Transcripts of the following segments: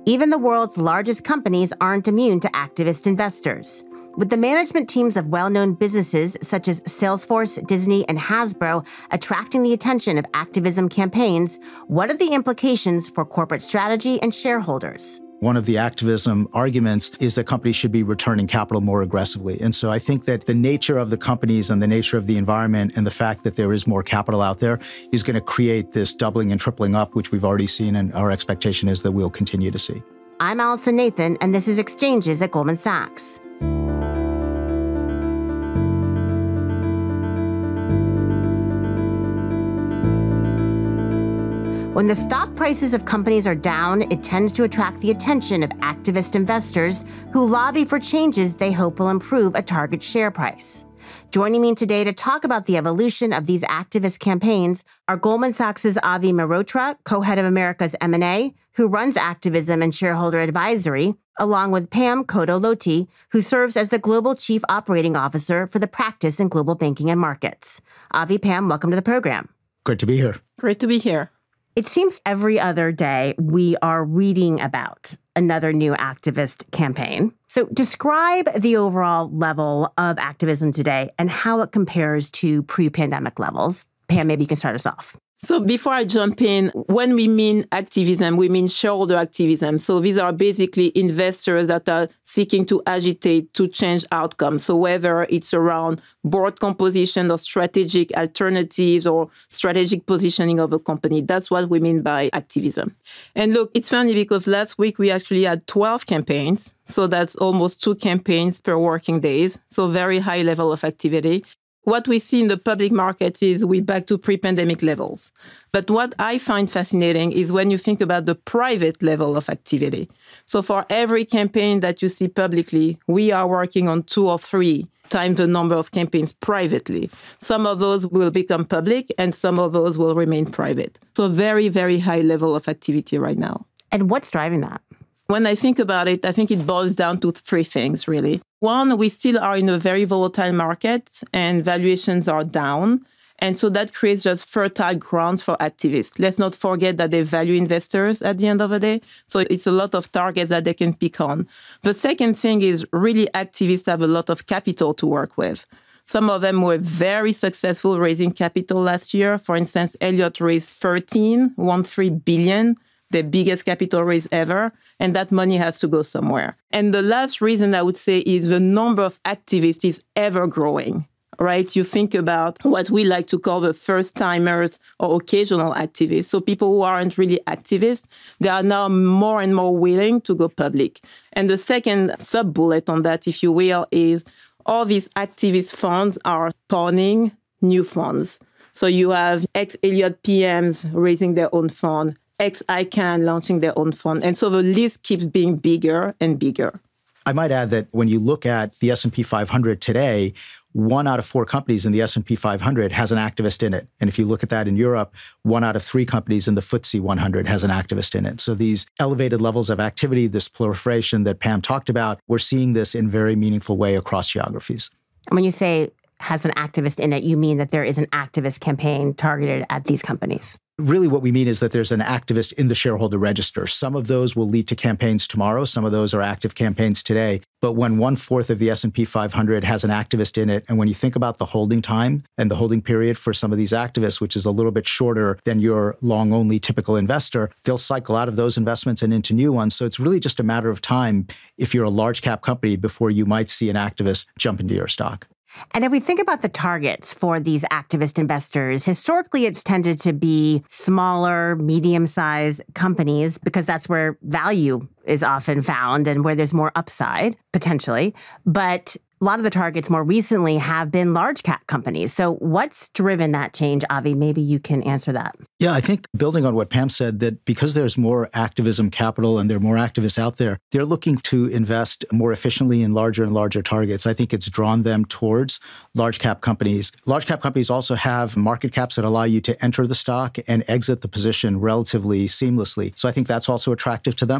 Even the world's largest companies aren't immune to activist investors. With the management teams of well-known businesses such as Salesforce, Disney, and Hasbro attracting the attention of activism campaigns, what are the implications for corporate strategy and shareholders? One of the activism arguments is that companies should be returning capital more aggressively. And so I think that the nature of the companies and the nature of the environment and the fact that there is more capital out there is going to create this doubling and tripling up, which we've already seen, and our expectation is that we'll continue to see. I'm Allison Nathan, and this is Exchanges at Goldman Sachs. When the stock prices of companies are down, it tends to attract the attention of activist investors who lobby for changes they hope will improve a target share price. Joining me today to talk about the evolution of these activist campaigns are Goldman Sachs' Avinash Mehrotra, co-head of America's M&A, who runs activism and shareholder advisory, along with Pamela Codo-Lotti, who serves as the Global Chief Operating Officer for the practice in global banking and markets. Avi, Pam, welcome to the program. Great to be here. Great to be here. It seems every other day we are reading about another new activist campaign. So describe the overall level of activism today and how it compares to pre-pandemic levels. Pam, maybe you can start us off. So before I jump in, when we mean activism, we mean shareholder activism. So these are basically investors that are seeking to agitate to change outcomes. So whether it's around board composition or strategic alternatives or strategic positioning of a company, that's what we mean by activism. And look, it's funny because last week we actually had 12 campaigns. So that's almost 2 campaigns per working days. So very high level of activity. What we see in the public markets is we're back to pre-pandemic levels. But what I find fascinating is when you think about the private level of activity. So for every campaign that you see publicly, we are working on 2 or 3 times the number of campaigns privately. Some of those will become public and some of those will remain private. So very, very high level of activity right now. And what's driving that? When I think about it, I think it boils down to 3 things, really. One, we still are in a very volatile market and valuations are down. And so that creates just fertile grounds for activists. Let's not forget that they value investors at the end of the day. So it's a lot of targets that they can pick on. The second thing is really activists have a lot of capital to work with. Some of them were very successful raising capital last year. For instance, Elliott raised 13 billion, the biggest capital raise ever, and that money has to go somewhere. And the last reason I would say is the number of activists is ever growing, right? You think about what we like to call the first-timers or occasional activists. So people who aren't really activists, they are now more and more willing to go public. And the second sub-bullet on that, if you will, is all these activist funds are spawning new funds. So you have ex-Elliott PMs raising their own fund, ex-ICANN launching their own fund. And so the list keeps being bigger and bigger. I might add that when you look at the S&P 500 today, 1 out of 4 companies in the S&P 500 has an activist in it. And if you look at that in Europe, 1 out of 3 companies in the FTSE 100 has an activist in it. So these elevated levels of activity, this proliferation that Pam talked about, we're seeing this in very meaningful way across geographies. When you say has an activist in it, you mean that there is an activist campaign targeted at these companies? Really what we mean is that there's an activist in the shareholder register. Some of those will lead to campaigns tomorrow. Some of those are active campaigns today. But when 1/4 of the S&P 500 has an activist in it, and when you think about the holding time and the holding period for some of these activists, which is a little bit shorter than your long-only typical investor, they'll cycle out of those investments and into new ones. So it's really just a matter of time if you're a large cap company before you might see an activist jump into your stock. And if we think about the targets for these activist investors, historically it's tended to be smaller, medium-sized companies because that's where value is often found and where there's more upside, potentially. But a lot of the targets more recently have been large cap companies. So what's driven that change, Avi? Maybe you can answer that. Yeah, I think building on what Pam said, that because there's more activism capital and there are more activists out there, they're looking to invest more efficiently in larger and larger targets. I think it's drawn them towards large cap companies. Large cap companies also have market caps that allow you to enter the stock and exit the position relatively seamlessly. So I think that's also attractive to them.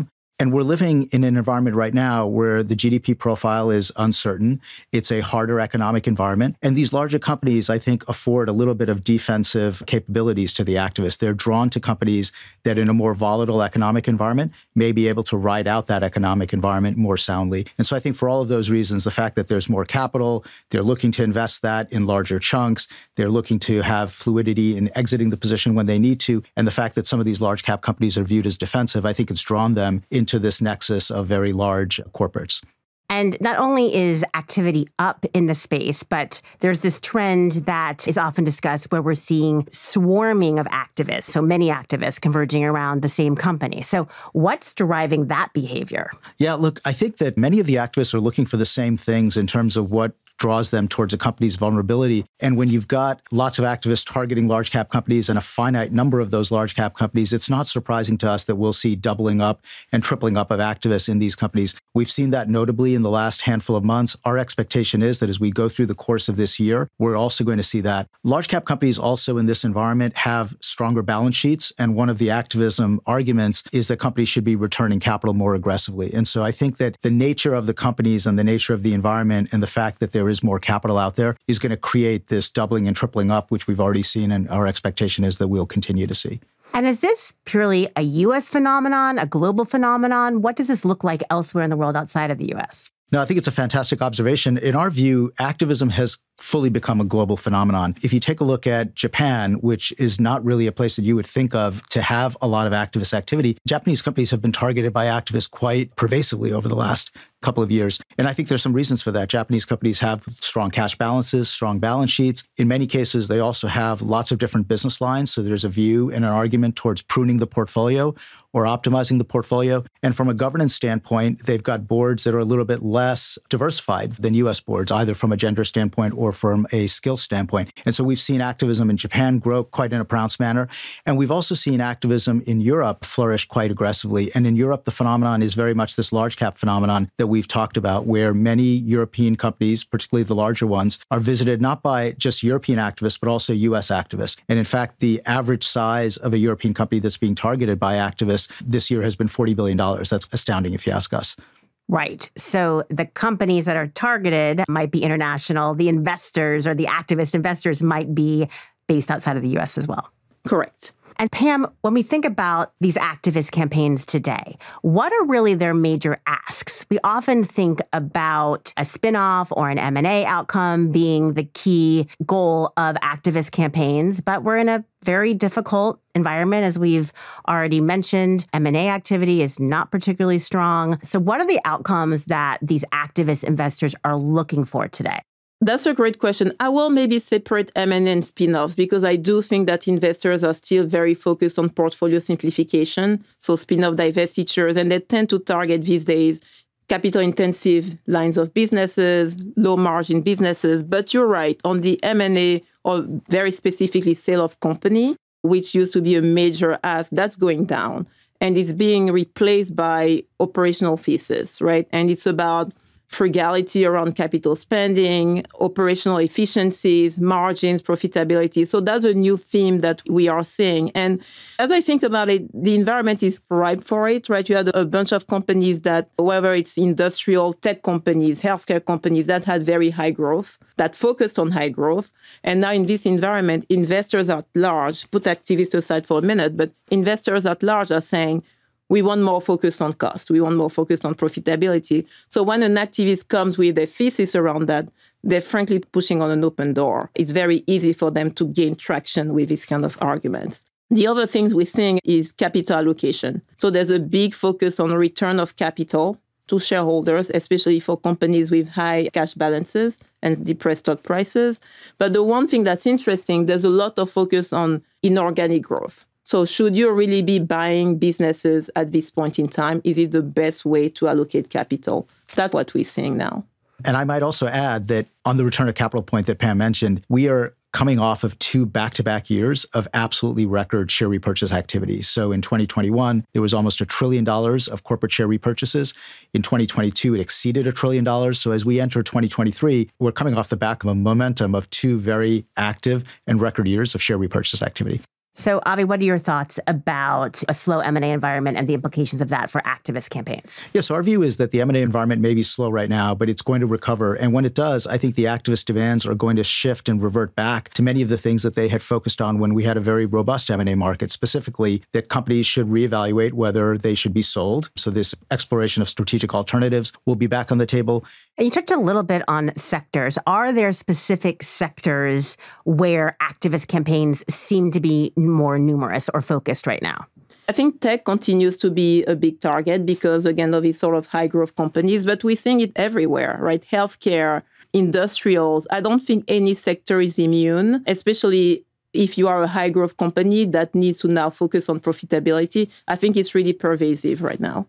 And we're living in an environment right now where the GDP profile is uncertain. It's a harder economic environment. And these larger companies, I think, afford a little bit of defensive capabilities to the activists. They're drawn to companies that in a more volatile economic environment may be able to ride out that economic environment more soundly. And so I think for all of those reasons, the fact that there's more capital, they're looking to invest that in larger chunks, they're looking to have fluidity in exiting the position when they need to, and the fact that some of these large cap companies are viewed as defensive, I think it's drawn them into this nexus of very large corporates. And not only is activity up in the space, but there's this trend that is often discussed where we're seeing swarming of activists, so many activists converging around the same company. So what's driving that behavior? Yeah, look, I think that many of the activists are looking for the same things in terms of what draws them towards a company's vulnerability. And when you've got lots of activists targeting large cap companies and a finite number of those large cap companies, it's not surprising to us that we'll see doubling up and tripling up of activists in these companies. We've seen that notably in the last handful of months. Our expectation is that as we go through the course of this year, we're also going to see that. Large cap companies also in this environment have stronger balance sheets. And one of the activism arguments is that companies should be returning capital more aggressively. And so I think that the nature of the companies and the nature of the environment and the fact that there is more capital out there is going to create this doubling and tripling up, which we've already seen. And our expectation is that we'll continue to see. And is this purely a U.S. phenomenon, a global phenomenon? What does this look like elsewhere in the world outside of the U.S.? No, I think it's a fantastic observation. In our view, activism has fully become a global phenomenon. If you take a look at Japan, which is not really a place that you would think of to have a lot of activist activity, Japanese companies have been targeted by activists quite pervasively over the last couple of years. And I think there's some reasons for that. Japanese companies have strong cash balances, strong balance sheets. In many cases, they also have lots of different business lines. So there's a view and an argument towards pruning the portfolio or optimizing the portfolio. And from a governance standpoint, they've got boards that are a little bit less diversified than U.S. boards, either from a gender standpoint or from a skill standpoint. And so we've seen activism in Japan grow quite in a pronounced manner. And we've also seen activism in Europe flourish quite aggressively. And in Europe, the phenomenon is very much this large cap phenomenon that we've talked about, where many European companies, particularly the larger ones, are visited not by just European activists, but also U.S. activists. And in fact, the average size of a European company that's being targeted by activists this year has been $40 billion. That's astounding if you ask us. Right. So the companies that are targeted might be international. The investors or the activist investors might be based outside of the U.S. as well. Correct. And Pam, when we think about these activist campaigns today, what are really their major asks? We often think about a spinoff or an M&A outcome being the key goal of activist campaigns, but we're in a very difficult environment, as we've already mentioned. M&A activity is not particularly strong. So what are the outcomes that these activist investors are looking for today? That's a great question. I will maybe separate M&A and spin-offs because I do think that investors are still very focused on portfolio simplification, so spin-off divestitures, and they tend to target these days capital-intensive lines of businesses, low-margin businesses. But you're right, on the M&A, or very specifically sale of company, which used to be a major ask, that's going down and is being replaced by operational thesis, right? And it's about frugality around capital spending, operational efficiencies, margins, profitability. So that's a new theme that we are seeing. And as I think about it, the environment is ripe for it, right? You had a bunch of companies that, whether it's industrial, tech companies, healthcare companies, that had very high growth, that focused on high growth. And now in this environment, investors at large, put activists aside for a minute, but investors at large are saying, we want more focus on cost. We want more focus on profitability. So when an activist comes with a thesis around that, they're frankly pushing on an open door. It's very easy for them to gain traction with these kind of arguments. The other things we're seeing is capital allocation. So there's a big focus on return of capital to shareholders, especially for companies with high cash balances and depressed stock prices. But the one thing that's interesting, there's a lot of focus on inorganic growth. So should you really be buying businesses at this point in time? Is it the best way to allocate capital? That's what we're seeing now. And I might also add that on the return of capital point that Pam mentioned, we are coming off of 2 back-to-back years of absolutely record share repurchase activity. So in 2021, there was almost $1 trillion of corporate share repurchases. In 2022, it exceeded $1 trillion. So as we enter 2023, we're coming off the back of a momentum of 2 very active and record years of share repurchase activity. So, Avi, what are your thoughts about a slow M&A environment and the implications of that for activist campaigns? Yes, our view is that the M&A environment may be slow right now, but it's going to recover. And when it does, I think the activist demands are going to shift and revert back to many of the things that they had focused on when we had a very robust M&A market, specifically that companies should reevaluate whether they should be sold. So this exploration of strategic alternatives will be back on the table. And you touched a little bit on sectors. Are there specific sectors where activist campaigns seem to be more numerous or focused right now? I think tech continues to be a big target because, again, of these sort of high growth companies, but we're seeing it everywhere, right? Healthcare, industrials. I don't think any sector is immune, especially if you are a high growth company that needs to now focus on profitability. I think it's really pervasive right now.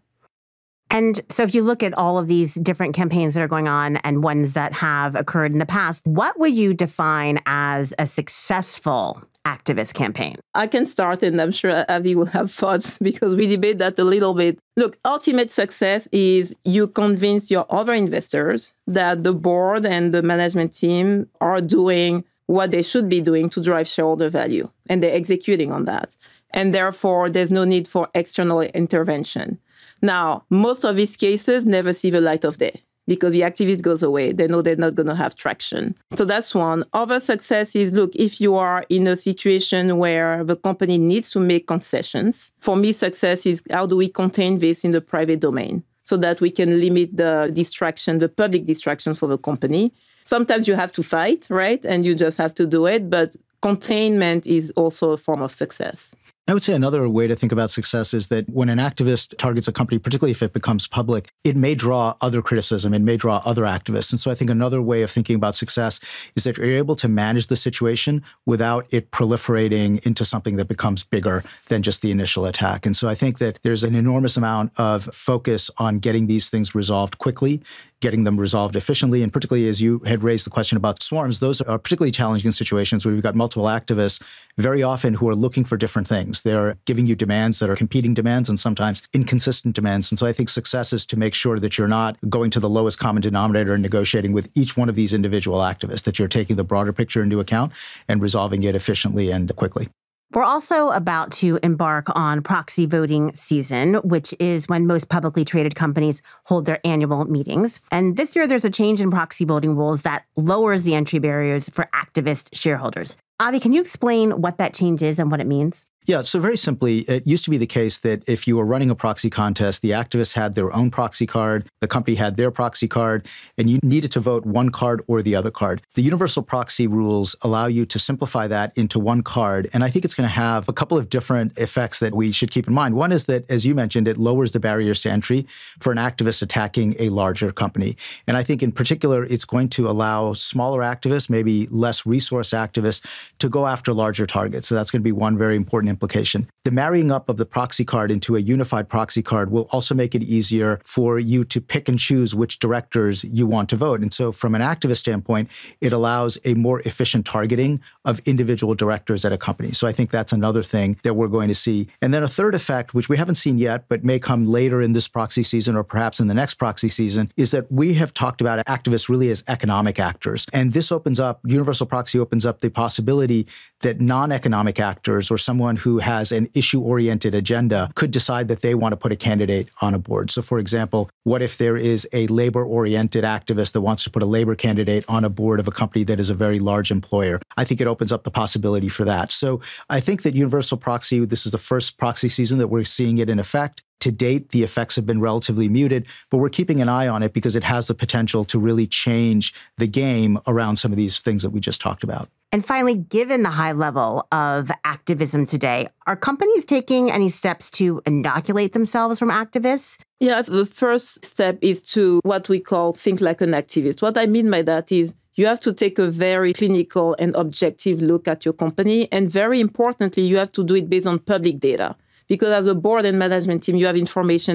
And so if you look at all of these different campaigns that are going on and ones that have occurred in the past, what would you define as a successful activist campaign? I can start, and I'm sure Avi will have thoughts because we debate that a little bit. Look, ultimate success is you convince your other investors that the board and the management team are doing what they should be doing to drive shareholder value, and they're executing on that. And therefore, there's no need for external intervention. Now, most of these cases never see the light of day because the activist goes away. They know they're not going to have traction. So that's one. Other success is, look, if you are in a situation where the company needs to make concessions, for me, success is how do we contain this in the private domain so that we can limit the distraction, the public distraction for the company. Sometimes you have to fight, right? And you just have to do it. But containment is also a form of success. I would say another way to think about success is that when an activist targets a company, particularly if it becomes public, it may draw other criticism, it may draw other activists. And so I think another way of thinking about success is that you're able to manage the situation without it proliferating into something that becomes bigger than just the initial attack. And so I think that there's an enormous amount of focus on getting these things resolved quickly, getting them resolved efficiently. And particularly as you had raised the question about swarms, those are particularly challenging situations where we've got multiple activists very often who are looking for different things. They're giving you demands that are competing demands and sometimes inconsistent demands. And so I think success is to make sure that you're not going to the lowest common denominator and negotiating with each one of these individual activists, that you're taking the broader picture into account and resolving it efficiently and quickly. We're also about to embark on proxy voting season, which is when most publicly traded companies hold their annual meetings. And this year, there's a change in proxy voting rules that lowers the entry barriers for activist shareholders. Avi, can you explain what that change is and what it means? Yeah, so very simply, it used to be the case that if you were running a proxy contest, the activists had their own proxy card, the company had their proxy card, and you needed to vote one card or the other card. The universal proxy rules allow you to simplify that into one card, and I think it's going to have a couple of different effects that we should keep in mind. One is that, as you mentioned, it lowers the barriers to entry for an activist attacking a larger company. And I think in particular, it's going to allow smaller activists, maybe less resource activists, to go after larger targets. So that's going to be one very important implication. The marrying up of the proxy card into a unified proxy card will also make it easier for you to pick and choose which directors you want to vote. And so from an activist standpoint, it allows a more efficient targeting of individual directors at a company. So I think that's another thing that we're going to see. And then a third effect, which we haven't seen yet, but may come later in this proxy season or perhaps in the next proxy season, is that we have talked about activists really as economic actors. And this opens up, universal proxy opens up the possibility that non-economic actors or someone who has an issue-oriented agenda could decide that they want to put a candidate on a board. So for example, what if there is a labor-oriented activist that wants to put a labor candidate on a board of a company that is a very large employer? I think it opens up the possibility for that. So I think that universal proxy, this is the first proxy season that we're seeing it in effect. To date, the effects have been relatively muted, but we're keeping an eye on it because it has the potential to really change the game around some of these things that we just talked about. And finally, given the high level of activism today, are companies taking any steps to inoculate themselves from activists? Yeah, the first step is to what we call think like an activist. What I mean by that is you have to take a very clinical and objective look at your company. And very importantly, you have to do it based on public data. Because as a board and management team, you have information that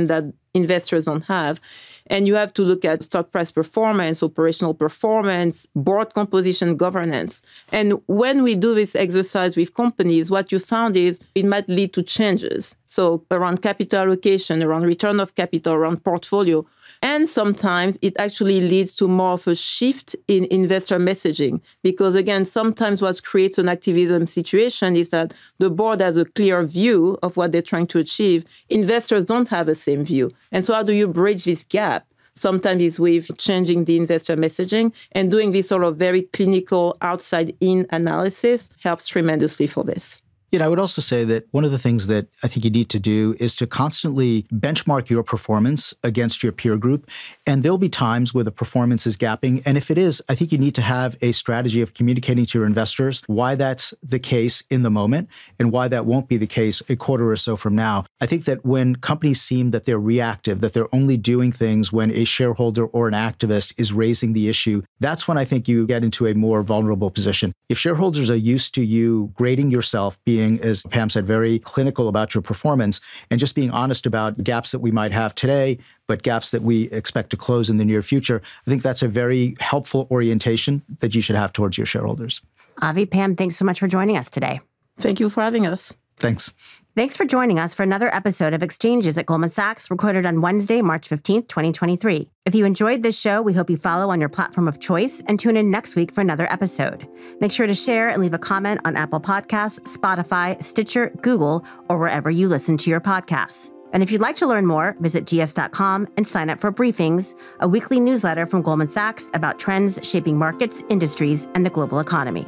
investors don't have. And you have to look at stock price performance, operational performance, board composition, governance. And when we do this exercise with companies, what you found is it might lead to changes. So around capital allocation, around return of capital, around portfolio. And sometimes it actually leads to more of a shift in investor messaging. Because again, sometimes what creates an activism situation is that the board has a clear view of what they're trying to achieve. Investors don't have the same view. And so how do you bridge this gap? Sometimes it's with changing the investor messaging, and doing this sort of very clinical outside-in analysis helps tremendously for this. I would also say that one of the things that I think you need to do is to constantly benchmark your performance against your peer group. And there'll be times where the performance is gapping. And if it is, I think you need to have a strategy of communicating to your investors why that's the case in the moment and why that won't be the case a quarter or so from now. I think that when companies seem that they're reactive, that they're only doing things when a shareholder or an activist is raising the issue, that's when I think you get into a more vulnerable position. If shareholders are used to you grading yourself, being, as Pam said, very clinical about your performance and just being honest about gaps that we might have today, but gaps that we expect to close in the near future, I think that's a very helpful orientation that you should have towards your shareholders. Avi, Pam, thanks so much for joining us today. Thank you for having us. Thanks. Thanks for joining us for another episode of Exchanges at Goldman Sachs, recorded on Wednesday, March 15th, 2023. If you enjoyed this show, we hope you follow on your platform of choice and tune in next week for another episode. Make sure to share and leave a comment on Apple Podcasts, Spotify, Stitcher, Google, or wherever you listen to your podcasts. And if you'd like to learn more, visit gs.com and sign up for Briefings, a weekly newsletter from Goldman Sachs about trends shaping markets, industries, and the global economy.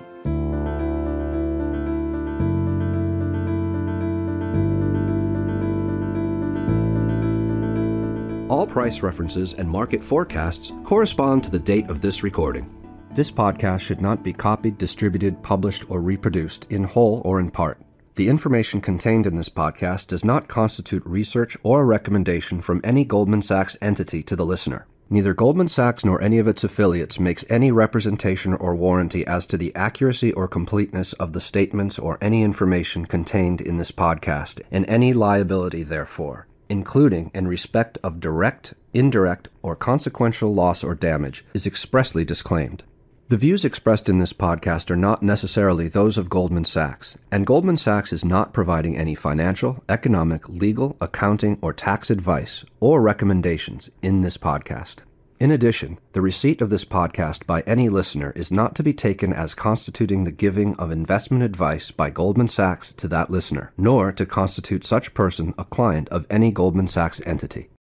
All price references and market forecasts correspond to the date of this recording. This podcast should not be copied, distributed, published, or reproduced in whole or in part. The information contained in this podcast does not constitute research or a recommendation from any Goldman Sachs entity to the listener. Neither Goldman Sachs nor any of its affiliates makes any representation or warranty as to the accuracy or completeness of the statements or any information contained in this podcast, and any liability therefor, including in respect of direct, indirect, or consequential loss or damage, is expressly disclaimed. The views expressed in this podcast are not necessarily those of Goldman Sachs, and Goldman Sachs is not providing any financial, economic, legal, accounting, or tax advice or recommendations in this podcast. In addition, the receipt of this podcast by any listener is not to be taken as constituting the giving of investment advice by Goldman Sachs to that listener, nor to constitute such person a client of any Goldman Sachs entity.